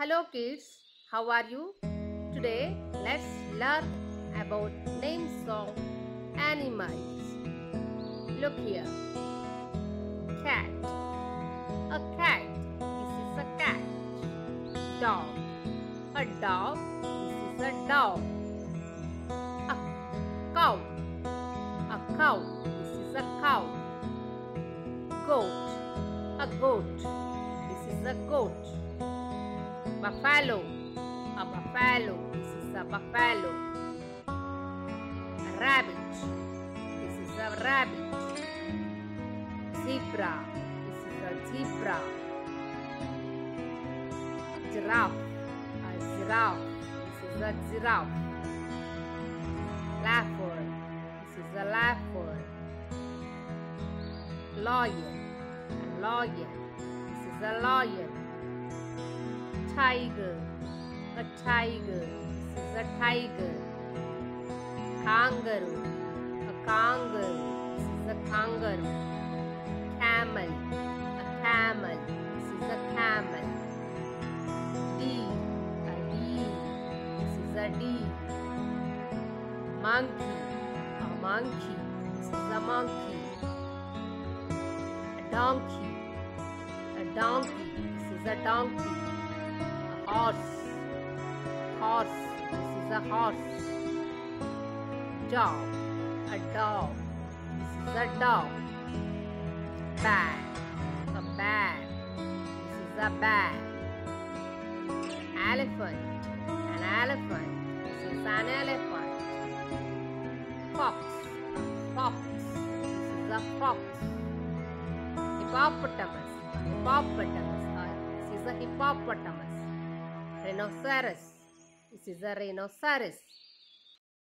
Hello kids, how are you? Today let's learn about names of animals. Look here. Cat. A cat. This is a cat. Dog. A dog. This is a dog. A cow. A cow. This is a cow. Goat. A goat. This is a goat. Buffalo. A buffalo. This is a buffalo. A rabbit. This is a rabbit. Zebra. This is a zebra. Giraffe. A giraffe. This is a giraffe. Leopard. This is a leopard. Lion. A lion. This is a lion. Tiger. A tiger. This is a tiger. Kangaroo. A kangaroo. This is a kangaroo. Camel. A camel. This is a camel. Deer. A deer. This is a deer. Monkey. A monkey. This is a monkey. A donkey. A donkey. This is a donkey. A horse. Horse. This is a horse. Dog. A dog. This is a dog. Bear. A bear. This is a bear. Elephant. An elephant. This is an elephant. Fox. Fox. This is a fox. Hippopotamus. Hippopotamus. This is a hippopotamus. Rhinoceros. This is a rhinoceros.